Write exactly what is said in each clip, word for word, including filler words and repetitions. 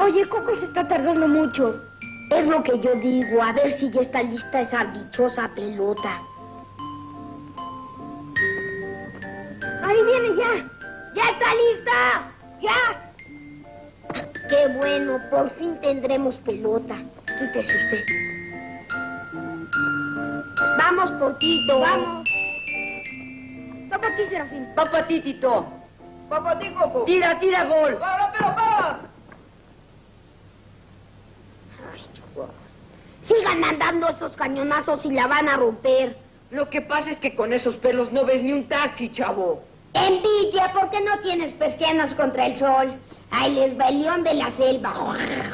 Oye, Coco se está tardando mucho. Es lo que yo digo, a ver si ya está lista esa dichosa pelota. ¡Ahí viene ya! ¡Ya está lista! ¡Ya! ¡Qué bueno! Por fin tendremos pelota. Quítese usted. Vamos, Porquito. Vamos. Toca a ti, Serafín. Va para ti, Tito. Va para ti, Coco. Tira, tira, gol. ¡Para, pero para! Ay, chicos. Sigan mandando esos cañonazos y la van a romper. Lo que pasa es que con esos pelos no ves ni un taxi, chavo. Envidia, ¿por qué no tienes persianas contra el sol? Ahí les va el león de la selva.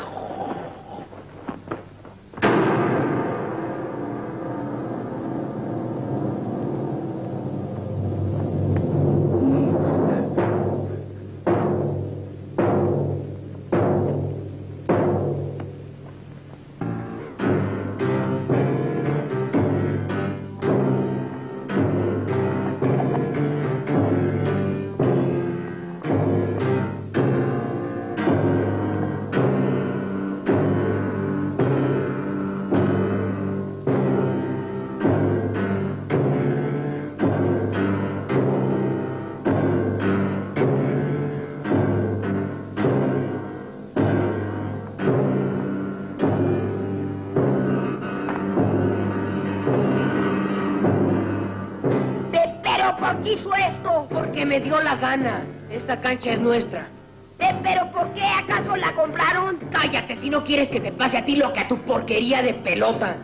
¿Por qué hizo esto? Porque me dio la gana. Esta cancha es nuestra. Eh, ¿Pero por qué? ¿Acaso la compraron? Cállate si no quieres que te pase a ti lo que a tu porquería de pelota.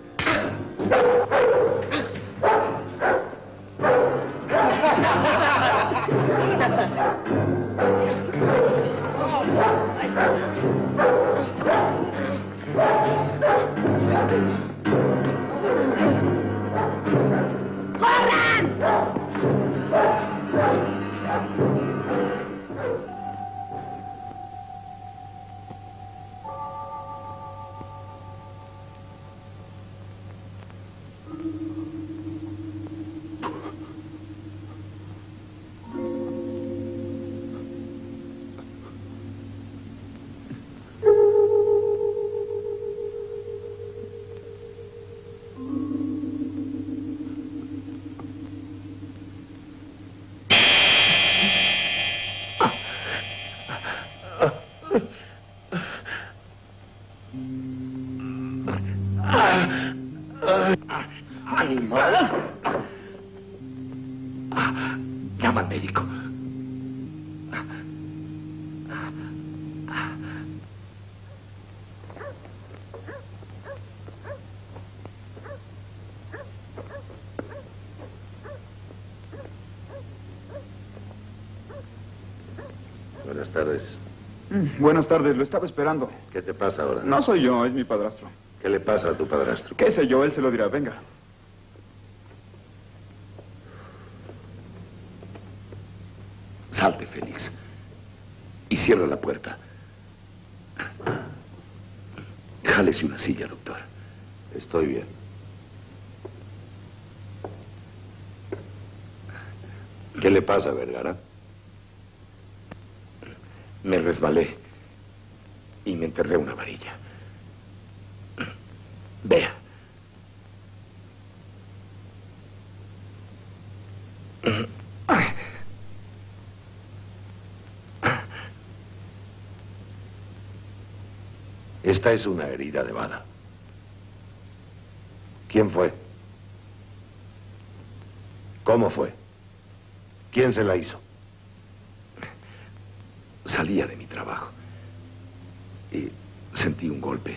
¡Corran! ¡Animal! Llama al médico. Buenas tardes. Mm, buenas tardes, lo estaba esperando. ¿Qué te pasa ahora? No soy yo, es mi padrastro. ¿Qué le pasa a tu padrastro? ¿Qué sé yo? Él se lo dirá, venga. Salte, Félix. Y cierra la puerta. Jálese una silla, doctor. Estoy bien. ¿Qué le pasa, Vergara? Me resbalé y me enterré una varilla. Vea. Esta es una herida de bala. ¿Quién fue? ¿Cómo fue? ¿Quién se la hizo? Salía de mi trabajo y sentí un golpe.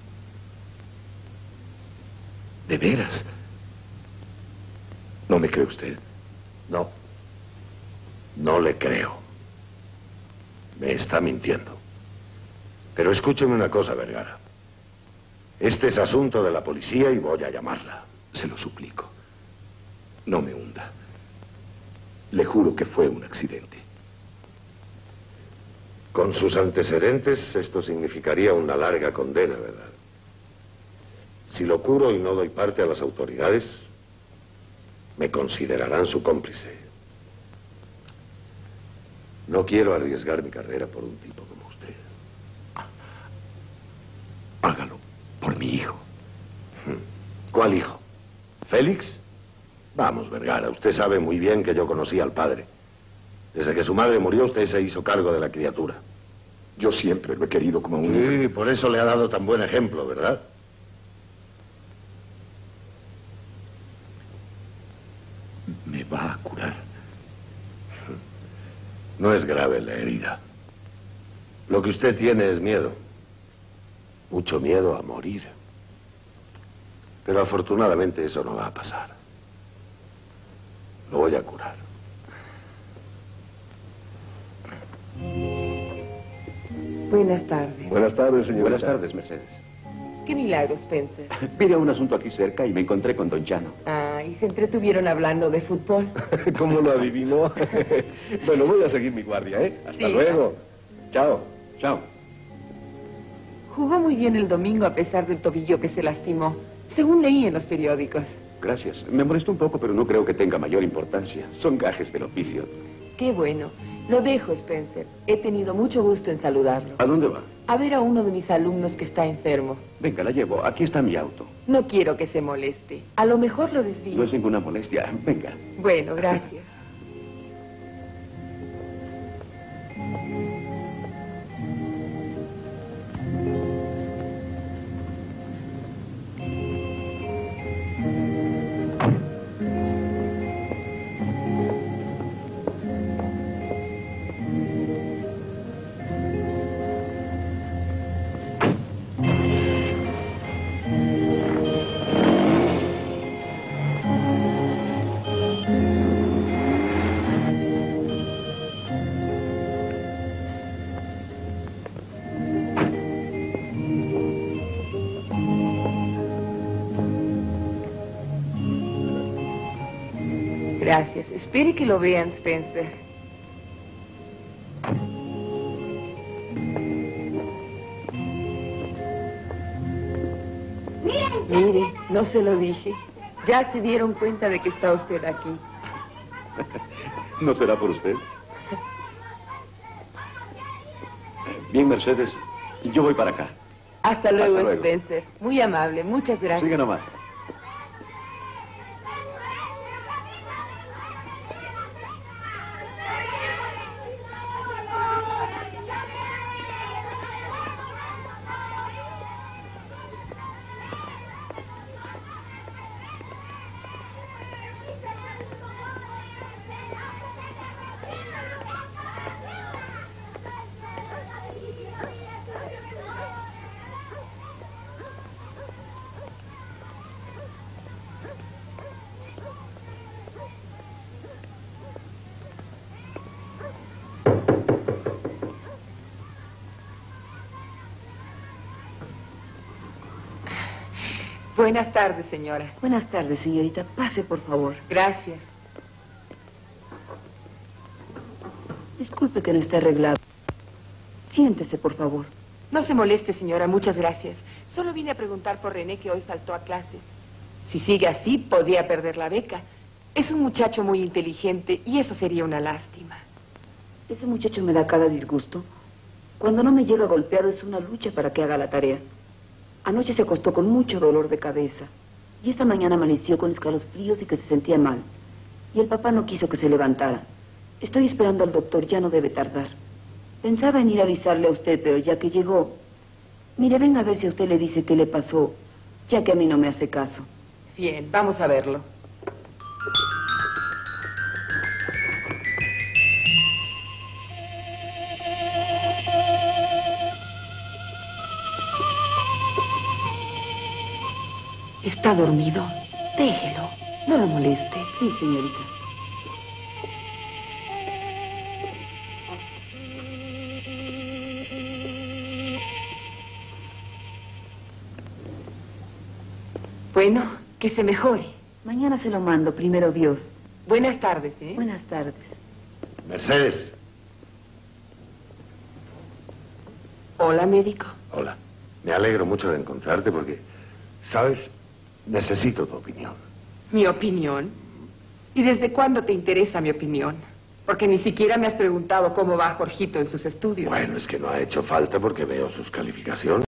¿De veras? ¿No me cree usted? No. No le creo. Me está mintiendo. Pero escúcheme una cosa, Vergara. Este es asunto de la policía y voy a llamarla. Se lo suplico. No me hunda. Le juro que fue un accidente. Con sus antecedentes, esto significaría una larga condena, ¿verdad? Si lo curo y no doy parte a las autoridades, me considerarán su cómplice. No quiero arriesgar mi carrera por un tipo como usted. ¿Cuál hijo? ¿Félix? Vamos, Vergara, usted sabe muy bien que yo conocí al padre. Desde que su madre murió, usted se hizo cargo de la criatura. Yo siempre lo he querido como un hijo. Sí, por eso le ha dado tan buen ejemplo, ¿verdad? Me va a curar. No es grave la herida. Lo que usted tiene es miedo. Mucho miedo a morir. Pero afortunadamente eso no va a pasar. Lo voy a curar. Buenas tardes. Buenas tardes, señorita. Buenas tardes, Mercedes. Qué milagro, Spencer. Vine a un asunto aquí cerca y me encontré con don Chano. Ah, y se entretuvieron hablando de fútbol. ¿Cómo lo adivinó? Bueno, voy a seguir mi guardia, ¿eh? Hasta Sí. luego. Chao. Chao. Jugó muy bien el domingo a pesar del tobillo que se lastimó, según leí en los periódicos. Gracias. Me molestó un poco, pero no creo que tenga mayor importancia. Son gajes del oficio. Qué bueno. Lo dejo, Spencer. He tenido mucho gusto en saludarlo. ¿A dónde va? A ver a uno de mis alumnos que está enfermo. Venga, la llevo. Aquí está mi auto. No quiero que se moleste. A lo mejor lo desvío. No es ninguna molestia. Venga. Bueno, gracias. Gracias. Espere que lo vean, Spencer. Mire, no se lo dije. Ya se dieron cuenta de que está usted aquí. ¿No será por usted? Bien, Mercedes. Yo voy para acá. Hasta luego, Hasta luego. Spencer. Muy amable. Muchas gracias. Sigue nomás. Buenas tardes, señora. Buenas tardes, señorita. Pase, por favor. Gracias. Disculpe que no esté arreglado. Siéntese, por favor. No se moleste, señora. Muchas gracias. Solo vine a preguntar por René, que hoy faltó a clases. Si sigue así, podría perder la beca. Es un muchacho muy inteligente y eso sería una lástima. Ese muchacho me da cada disgusto. Cuando no me llega golpeado es una lucha para que haga la tarea. Anoche se acostó con mucho dolor de cabeza. Y esta mañana amaneció con escalofríos y que se sentía mal. Y el papá no quiso que se levantara. Estoy esperando al doctor, ya no debe tardar. Pensaba en ir a avisarle a usted, pero ya que llegó... Mire, venga a ver si a usted le dice qué le pasó, ya que a mí no me hace caso. Bien, vamos a verlo. Está dormido. Déjelo. No lo moleste. Sí, señorita. Bueno, que se mejore. Mañana se lo mando, primero Dios. Buenas tardes, ¿eh? Buenas tardes. Mercedes. Hola, médico. Hola. Me alegro mucho de encontrarte porque, ¿sabes? Necesito tu opinión. ¿Mi opinión? ¿Y desde cuándo te interesa mi opinión? Porque ni siquiera me has preguntado cómo va Jorgito en sus estudios. Bueno, es que no ha hecho falta porque veo sus calificaciones.